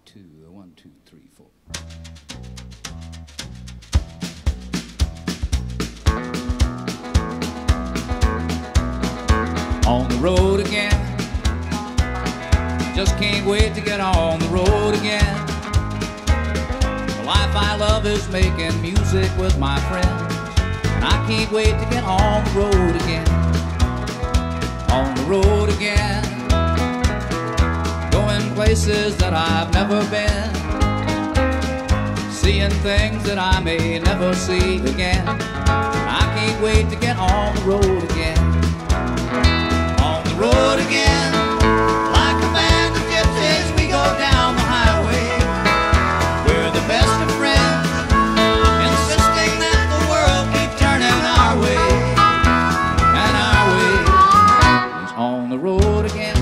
2, 1, 2, 3, 4. On the road again, just can't wait to get on the road again. The life I love is making music with my friends, and I can't wait to get on the road again. On the road again, going places that I've never been, seeing things that I may never see again. I can't wait to get on the road again. On the road again, like a band of gypsies, we go down the highway. We're the best of friends, insisting that the world keep turning our way. And our way is on the road again.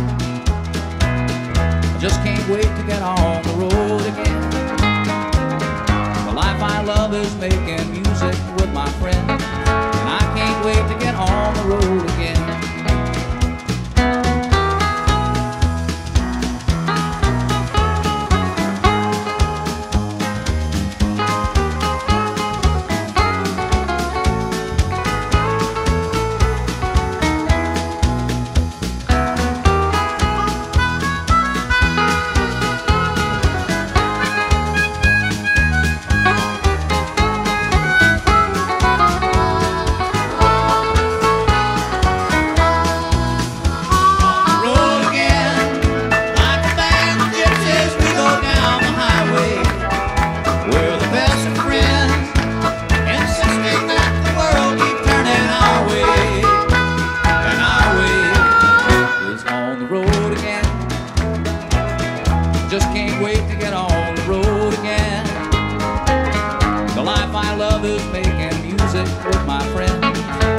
I just can't wait to get on the road again. The life I love is making music with my friends, and I can't wait to get on the road again. Just can't wait to get on the road again. The life I love is making music with my friends.